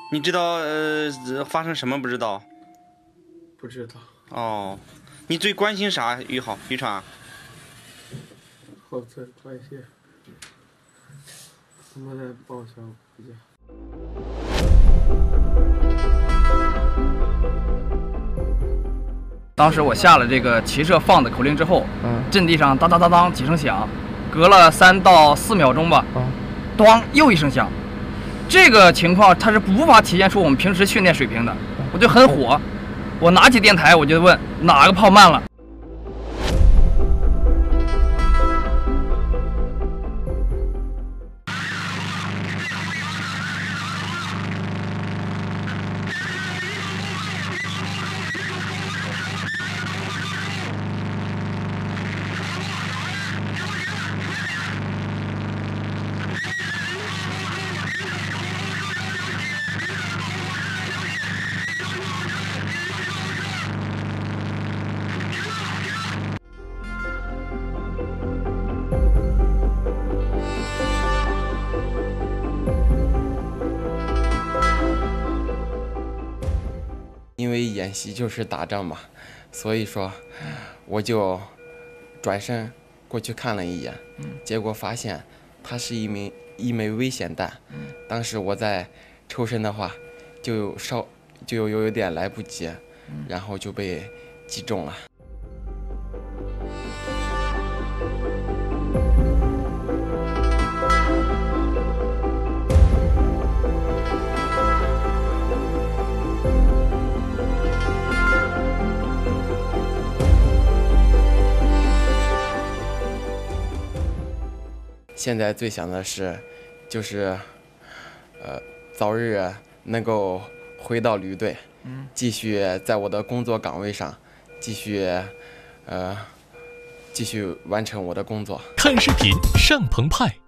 你知道发生什么不知道？ 不知道。 哦，你最关心啥？于川？ 我最关心他们的报销回家。 当时我下了这个齐射放的口令之后，阵地上当当当当几声响，隔了3到4秒钟吧，咣又一声响。这个情况它是无法体现出我们平时训练水平的，我就很火，我拿起电台我就问哪个炮慢了。 因为演习就是打仗嘛，所以说我就转身过去看了一眼，结果发现它是一枚危险弹。当时我在抽身的话，就有点来不及，然后就被击中了。现在最想的是，就是早日能够回到旅队，继续在我的工作岗位上，继续完成我的工作。 看视频上澎湃。